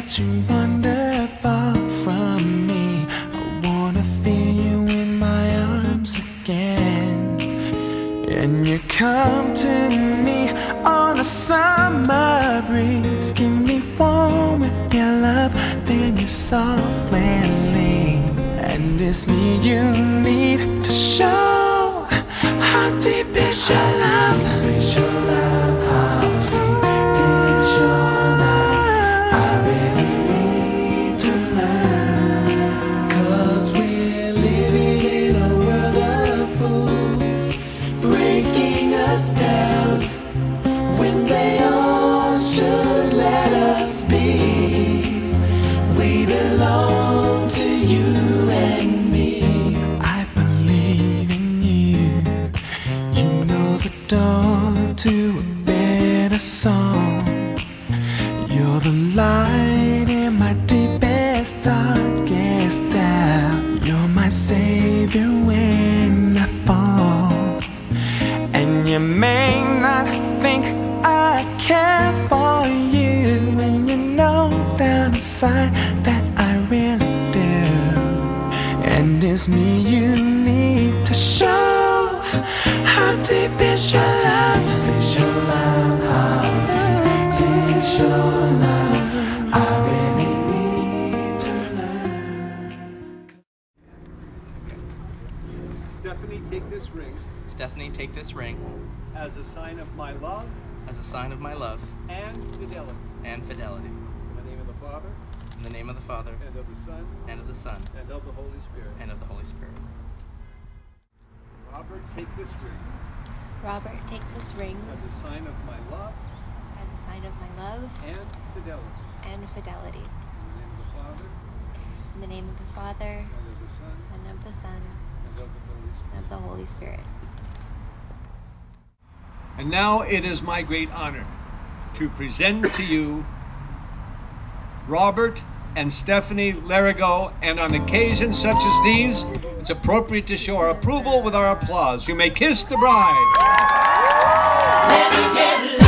that you wander far from me. I wanna feel you in my arms again. And you come to me on a summer breeze. Keep me warm with your love, then you softly leave. And it's me you need to show. How deep is your love? How deep is your love? How deep is your love? I really need to learn. 'Cause we're living in a world of fools, breaking us down when they all should let us be. We belong to you and me. I believe in you. You know the dawn to a better song. You're the light in my deepest, darkest doubt. You're my savior when I fall. And you may not think I care for you, when you know down inside that I really do. And it's me you need to show. How deep is your love? How deep is your love? How deep is your love? I really need to learn. Stephanie, take this ring Stephanie, take this ring as a sign of my love as a sign of my love and fidelity. and fidelity. In the name of the Father, In the name of the Father, and of the Son, and of the Son, and of the Holy Spirit. and of the Holy Spirit. Robert, take this ring Robert, take this ring as a sign of my love as a sign of my love and fidelity. and fidelity. In the name of the Father, In the name of the Father, and of the Son, and of the Son, and of the Holy Spirit. and of the Holy Spirit. And now it is my great honor to present to you Robert and Stephanie Larigo, and on occasions such as these, it's appropriate to show our approval with our applause. You may kiss the bride. Let's get